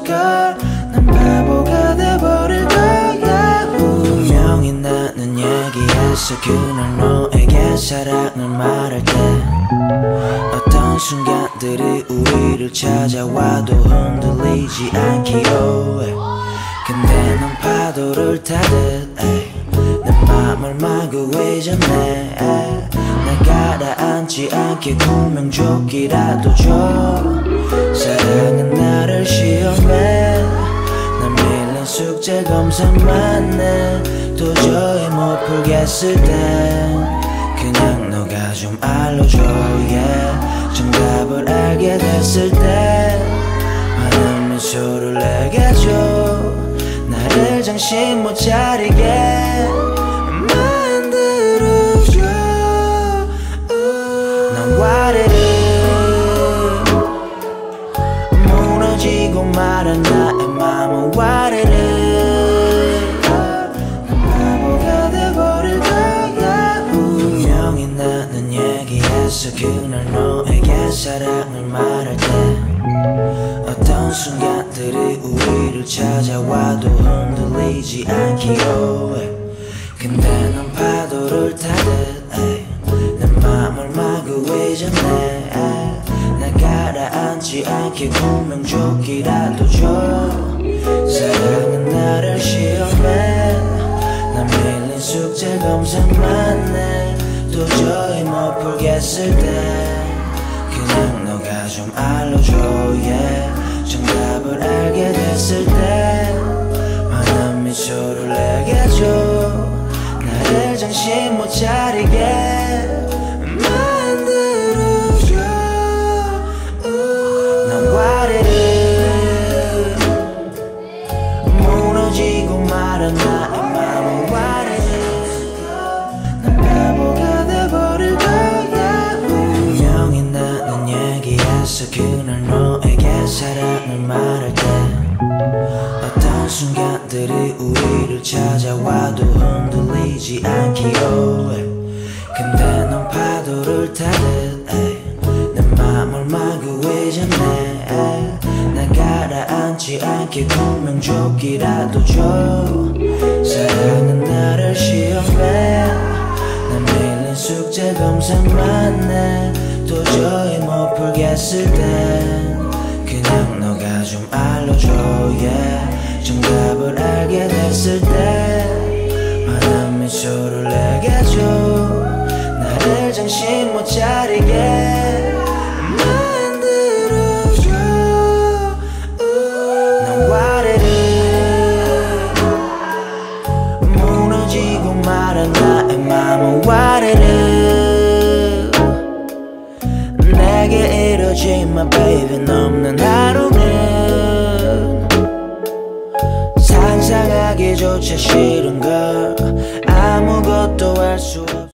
있을까? 난 바보가 돼버릴 거야. 분명히 나는 얘기했어. 그날 너에게 사랑을 말할 때 어떤 순간들이 우리를 찾아와도 흔들리지 않기로. 근데 넌 파도를 타듯 내 맘을 마구 외졌네. 날 가라앉지 않게 구명조끼라도 줘. 사랑은 나를 시험해. 난 밀린 숙제 검사만 해. 도저히 못 풀겠을 땐 그냥 너가 좀 알려줘. 정답을 알게 됐을 때 환한 미소를 내게 줘. 나를 정신 못 차리게 만들어줘. 난 와르르 무너지고 말한 나의 맘은 와르르. 난 바보가 돼버릴 거야. 분명히 나는 얘기했어. 그날 너에게 사랑을 말할 때 어떤 순간들이 우리를 찾아와도 흔들리지 않기로. 근데 넌 파도를 타듯 내 맘을 마구 외졌네. 날 가라앉지 않게 구명조끼라도 줘. 사랑은 나를 시험해. 난 밀린 숙제 검사만 해. 도저히 못 풀겠을 때 그냥 너가 좀 알려줘. 정답을 알게 됐을 때 환한 미소를 내게 줘. 나를 정신 못 차리게 만들어줘. 난 와르르 무너지고 말한 나의 맘은 와르르. 난 바보가 돼버릴 거야. 분명히 나는 얘기했어. 그날 너에게 사랑을 말할 때 어떤 순간들이 우리를 찾아와도 흔들리지 않기로. 근데 넌 파도를 타듯 내 맘을 마구 외졌네. 날 가라앉지 않게 구명조끼라도 줘. 사랑은 나를 시험해. 난 밀린 숙제 검사만 해. 도저히 못 풀겠을 땐 그냥 너가 좀 알려줘. 정답을 알게 됐을 때 환한 미소를 내게 줘. 나를 정신 못 차리게 만들어줘. 난 와르르 무너지고 말한 나의 맘은 와르르. 내게 이러지 마 baby. 넘는 하루는 상상하기조차 싫은 걸. 아무것도 할 수 없어.